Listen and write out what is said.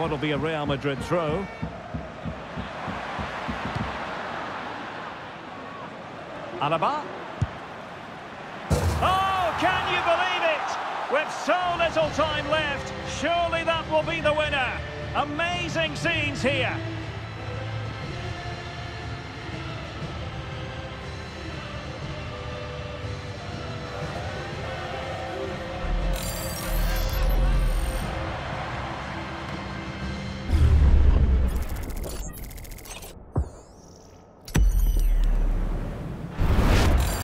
what'll be a Real Madrid throw. Alaba. Oh, can you believe it? With so little time left, surely that will be the winner. Amazing scenes here.